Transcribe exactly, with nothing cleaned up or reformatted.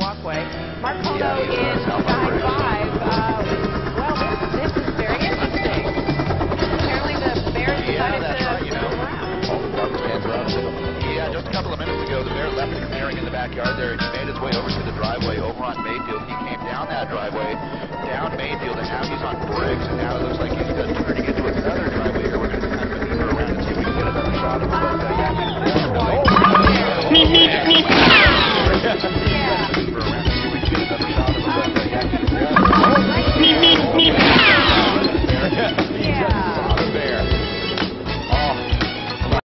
walkway. Mark Kono Yeah, he in was South Sky Operations. five. Uh, well, this, this is very interesting. Apparently the Bears Yeah, decided that's to right, you know. move around. All the garbage cans are out too. Yeah, just a couple of minutes ago, the Bear left the clearing in the backyard there. He made his way over to the driveway over on Mayfield. He came down that driveway, down Mayfield, and now he's on Brent.